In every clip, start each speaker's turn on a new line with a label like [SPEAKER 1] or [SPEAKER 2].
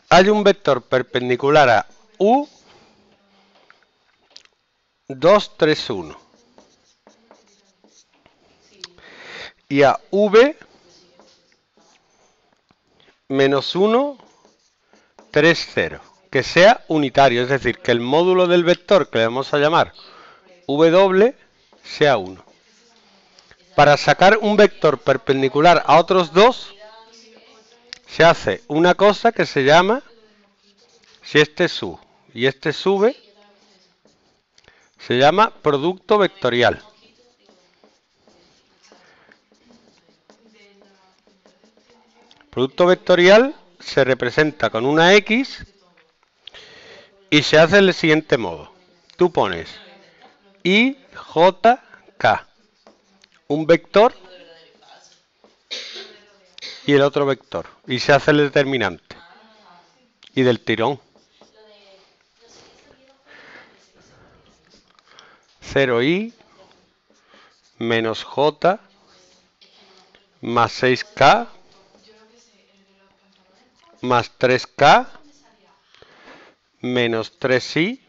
[SPEAKER 1] hay un vector perpendicular a U 2, 3, 1 y a V menos 1, 3, 0, que sea unitario, es decir, que el módulo del vector que le vamos a llamar W sea 1. Para sacar un vector perpendicular a otros dos, se hace una cosa que se llama, si este es U y este es V, se llama producto vectorial. Producto vectorial se representa con una X y se hace del siguiente modo. Tú pones I, J, K, un vector y el otro vector, y se hace el determinante. Y del tirón. 0i menos j más 6k más 3k menos 3i.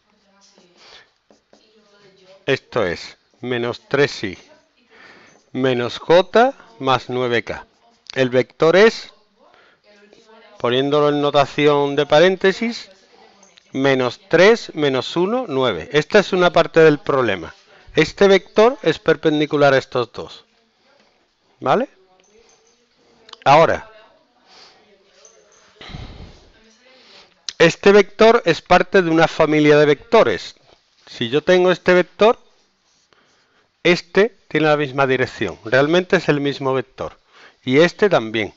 [SPEAKER 1] Esto es menos 3i menos j más 9k. El vector es, poniéndolo en notación de paréntesis, menos 3 menos 1, 9. Esta es una parte del problema. Este vector es perpendicular a estos dos. ¿Vale? Ahora, este vector es parte de una familia de vectores. Si yo tengo este vector, este tiene la misma dirección. Realmente es el mismo vector. Y este también.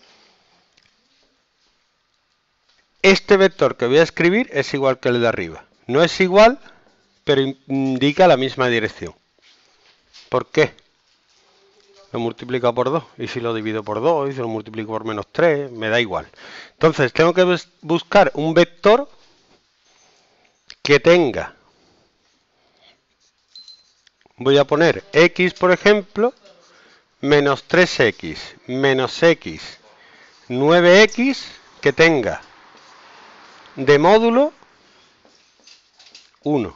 [SPEAKER 1] Este vector que voy a escribir es igual que el de arriba. No es igual, pero indica la misma dirección. ¿Por qué? Lo multiplico por 2. Y si lo divido por 2, y si lo multiplico por menos 3, me da igual. Entonces tengo que buscar un vector que tenga, voy a poner x, por ejemplo, menos 3x, menos x, 9x, que tenga de módulo 1.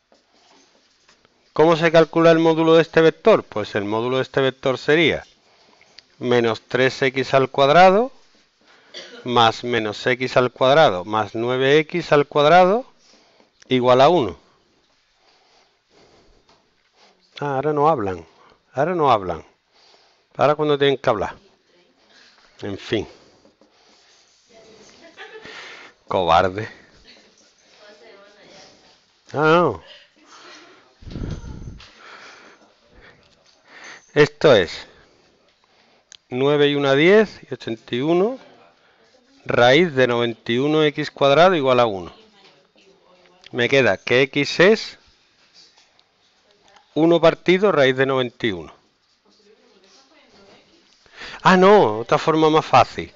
[SPEAKER 1] ¿Cómo se calcula el módulo de este vector? Pues el módulo de este vector sería menos 3x al cuadrado más menos x al cuadrado más 9x al cuadrado igual a 1. Ahora no hablan. Ahora no hablan. Ahora cuando tienen que hablar. En fin. Cobarde. No. Esto es 9 y 1 10 y 81 raíz de 91x cuadrado igual a 1. Me queda que x es 1 partido raíz de 91. Ah, no, otra forma más fácil.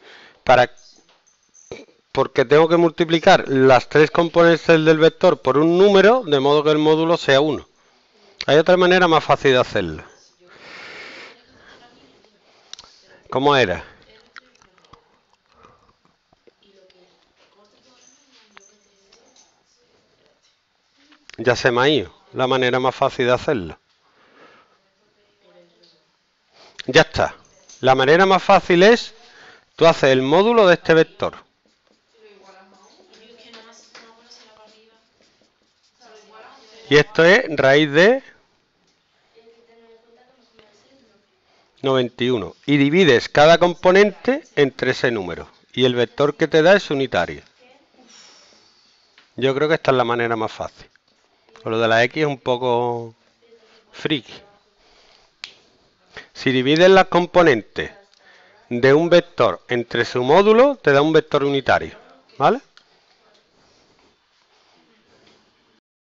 [SPEAKER 1] Porque tengo que multiplicar las tres componentes del vector por un número, de modo que el módulo sea 1. Hay otra manera más fácil de hacerlo. ¿Cómo era? Ya se me ha ido la manera más fácil de hacerlo. Ya está. La manera más fácil es, tú haces el módulo de este vector. Y esto es raíz de 91. Y divides cada componente entre ese número. Y el vector que te da es unitario. Yo creo que esta es la manera más fácil. Lo de la X es un poco friki. Si divides las componentes de un vector entre su módulo, te da un vector unitario. ¿Vale?